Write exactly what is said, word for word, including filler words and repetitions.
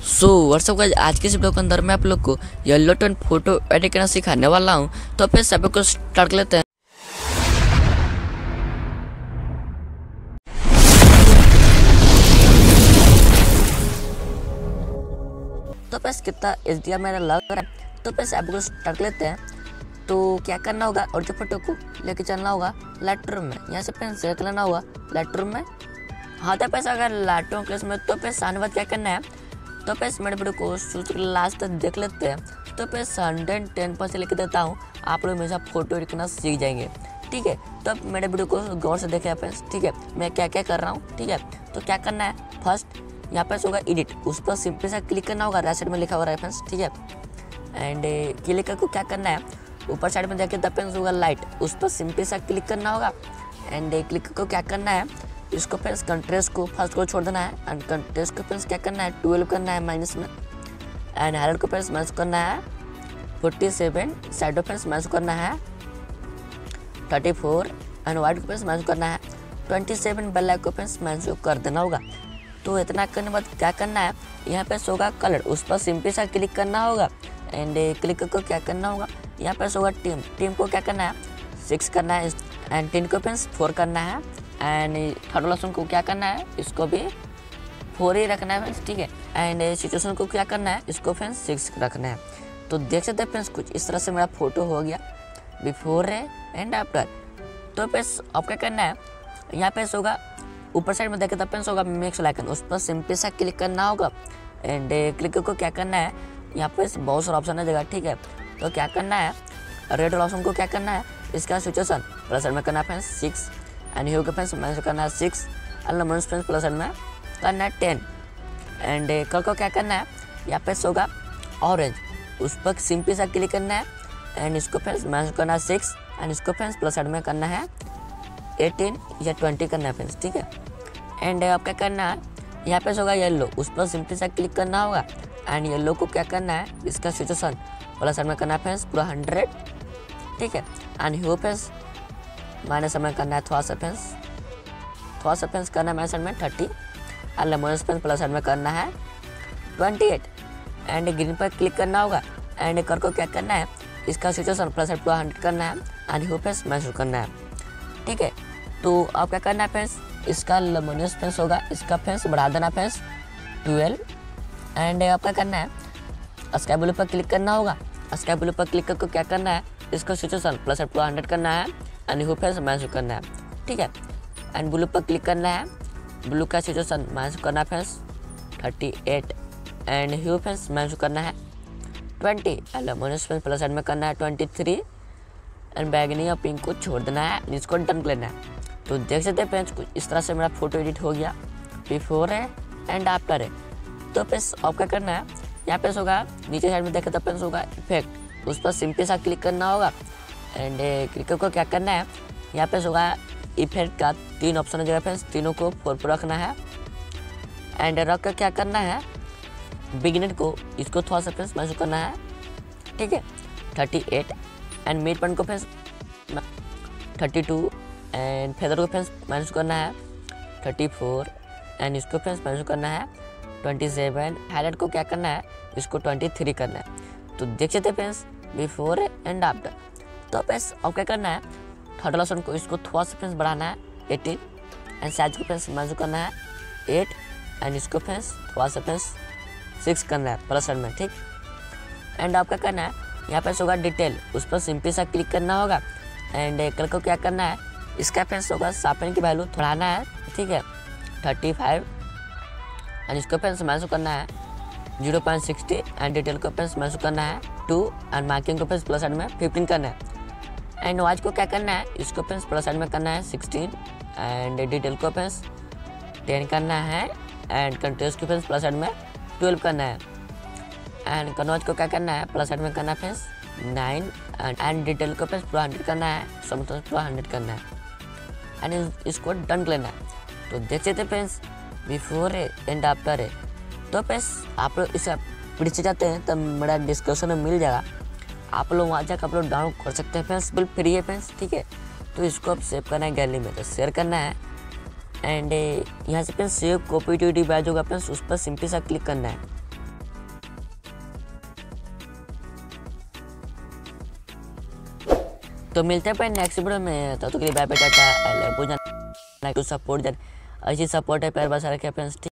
So what's up guys, आज के इस वीडियो के अंदर मैं आप लोग को येलो टोन फोटो एडिट करना सिखाने वाला हूँ। तो फिर सभी को स्टार्ट कर लेते हैं। तो पैस कितना एच डी आर मेरा लग रहा है, तो पैसे आपको स्टार्ट कर लेते हैं। तो क्या करना होगा, और जो फोटो को लेके चलना होगा लाइटरूम में। यहाँ से पेन सेलेक्ट लेना होगा लाइटरूम में। हाँ तो पैसा अगर लाइटरूम क्लास में, तो पैसे आने बाद क्या करना है, तो पैसे मेरे वीडियो को शुरू से लास्ट तक देख लेते हैं। तो पैसे हंड्रेड टेन परसेंट लेके देता हूँ, आप लोग हमेशा फोटो एडिट करना सीख जाएंगे। ठीक है, तो अब मेरे वीडियो को गौर से देखें फ्रेंड्स। ठीक है, मैं क्या क्या कर रहा हूँ। ठीक है, तो क्या करना है, फर्स्ट यहाँ पे होगा एडिट, उस पर सिंपल सा क्लिक करना होगा। राइट साइड में लिखा हुआ है फ्रेंड्स। ठीक है, एंड क्लिक करके क्या करना है, ऊपर साइड में देखिए द पेंस होगा लाइट, उस पर सिंपल सा क्लिक करना होगा। एंड क्लिक करके क्या करना है, इसको फ्रेंड्स कंट्रास्ट को फर्स्ट को छोड़ देना है। एंड कंट्रास्ट को फ्रेंड्स क्या करना है, ट्वेल्व करना है माइनस में। एंड हाईलाइट को फ्रेंड्स माइनस करना है forty seven, shadow friends minus करना है थर्टी फोर। एंड वाइट को फ्रेंड्स माइनस करना है ट्वेंटी सेवन। ब्लैक को फ्रेंड्स माइनस कर देना होगा। तो इतना करने के बाद क्या करना है, यहाँ पे होगा कलर, उस पर सिंपल सा क्लिक करना होगा। एंड क्लिक करके क्या करना होगा, यहाँ पे होगा टीम, टीम को क्या करना है, सिक्स करना है। एंड टेन को फ्रेंड्स फोर करना है। एंड थर्ड ऑप्शन को क्या करना है, इसको भी फोर ही रखना है फ्रेंड्स। ठीक है, एंड सिचुएशन को क्या करना है, इसको फ्रेंड्स सिक्स रखना है। तो देख सकते हैं फ्रेंड्स, कुछ इस तरह से मेरा फोटो हो गया, बिफोर है एंड आफ्टर। तो फ्रेंड्स अब क्या करना है, यहाँ पे होगा ऊपर साइड में देखे तो फ्रेंड्स होगा मिक्स लाइकन, उस पर सिंपल सा क्लिक करना होगा। एंड क्लिक को क्या करना है, यहाँ पे बहुत सारा ऑप्शन है जगह। ठीक है, तो क्या करना है, रेड ऑप्शन को क्या करना है, इसका सिचुएशन प्लस में करना है फ्रेंड्स सिक्स। एंड ह्यू के फ्रेंड्स माइनस करना है six. And minus friends plus में करना है टेन। एंड कल को क्या करना है, यहाँ पे होगा ऑरेंज, उस पर सिंपल सा क्लिक करना है। एंड इसको फ्रेंड्स माइनस करना है सिक्स। एंड इसको फ्रेंड्स प्लस में करना है एटीन या ट्वेंटी करना है फ्रेंड्स। ठीक है, एंड अब क्या करना है, यहाँ पे होगा येलो, उस पर सिंपल सा क्लिक करना होगा। एंड येलो को क्या करना है, इसका सिचुएशन प्लस में करना है फ्रेंड्स पूरा हंड्रेड। ठीक है, एंड ह्यू फ्रेंड्स माइनस में करना है थोड़ा सा फ्रेंड्स, थोड़ा सा फ्रेंड्स करना है माइनस में thirty. And minus friends plus में करना है ट्वेंटी एट। एंड ग्रीन पर क्लिक करना होगा। एंड कर को क्या करना है, इसका सिचुएशन प्लस पूरा हंड्रेड करना है। एंड ह्यू फ्रेंड्स माइनस करना है। ठीक है, तो अब क्या करना है फ्रेंड्स, इसका लमोनियस फ्रेंड्स होगा, इसका फ्रेंड्स बढ़ा देना फ्रेंड्स ट्वेल्व। एंड अब क्या करना है, स्काई ब्लू पर क्लिक करना होगा। स्काई ब्लू पर क्लिक करके क्या करना है, इसका सिचुएशन प्लस पूरा हंड्रेड करना है। एंड ह्यू फ्रेंड्स माइनस करना है। ठीक है, एंड ब्लू पर क्लिक करना है, ब्लू का सिचुएशन माइनस करना है friends thirty eight. And hue friends minus करना है twenty. And luminous friends plus में करना है ट्वेंटी थ्री। एंड बैगनी और पिंक को छोड़ देना है, इसको डन कर लेना है। तो देख सकते हैं फ्रेंड्स, कुछ इस तरह से मेरा फोटो एडिट हो गया, बिफोर है एंड आफ्टर है। तो फ्रेंड्स अब क्या करना है, यहाँ पे होगा नीचे साइड में देखे तो फ्रेंड्स होगा इफेक्ट, उस पर सिंपल सा क्लिक करना होगा। एंड क्लिक को क्या करना है, यहाँ पे होगा इफेक्ट का तीन ऑप्शन है जगह फ्रेंड्स, तीनों को फोर पर रखना है। एंड रख कर क्या करना है, बिगिनर को इसको थोड़ा सा फ्रेंड्स मैच करना है। ठीक है, thirty eight. And mid point को friends thirty two. And feather को फ्रेंड्स माइनस करना है थर्टी फोर। एंड इसको फ्रेंड्स माइनस करना है ट्वेंटी सेवन। हाईलाइट को क्या करना है, इसको ट्वेंटी थ्री करना है। तो देख सकते फ्रेंड्स बिफोर एंड आफ्टर। तो फ्रेंड्स अब क्या करना है, थर्ड ऑप्शन को इसको थोड़ा सा फ्रेंड्स बढ़ाना है एटीन। एंड साइज को फ्रेंड्स माइनस करना है एट। एंड इसको फ्रेंड्स थोड़ा सा फ्रेंड्स सिक्स करना है प्लस में। ठीक, एंड अब क्या करना है, यहाँ पे होगा डिटेल, उस पर सिंपल सा क्लिक करना होगा। एंड कल को क्या करना है, इसका फ्रेंड्स होगा शार्पन की वैल्यू बढ़ाना है। ठीक है, थर्टी फाइव। एंड इसको फ्रेंड्स माइनस करना है zero point sixty. And detail को फ्रेंड्स माइनस करना है टू। एंड मार्किंग को फ्रेंड्स प्लस में फिफ्टीन करना है। एंड वाइज को क्या करना है, इसको फ्रेंड्स प्लस में करना है सिक्सटीन। एंड डिटेल को फ्रेंड्स टेन करना है। एंड कंट्रास्ट को फ्रेंड्स प्लस में ट्वेल्व करना है। एंड कन्वर्ज को क्या करना है, प्लस में करना है फ्रेंड्स नाइन। एंड डिटेल को फ्रेंड्स पूरा हंड्रेड करना है, समझ पूरा हंड्रेड करना है। एंड इसको डन लेना है। तो देख सकते फ्रेंड्स बिफोर है एंड आफ्टर है। तो फ्रेंड्स आप लोग इसे पीछे जाते हैं तो मेरा डिस्क्रिप्शन में मिल जाएगा, आप लोग वहाँ जाकर आप लोग डाउनलोड कर सकते हैं फ्रेंड्स, बिल्कुल फ्री है फ्रेंड्स। ठीक है, तो इसको अब सेव करना है गैलरी में, तो शेयर करना है। एंड यहाँ से friends save copy to device होगा फ्रेंड्स, उस पर सिंपल सा क्लिक करना है। तो मिलते हैं अपने नेक्स्ट वीडियो में, तो तो के लिए बाय बाय टाटा। I love you, too support, ऐसी सपोर्ट है प्यार बसा रखे फ्रेंड्स।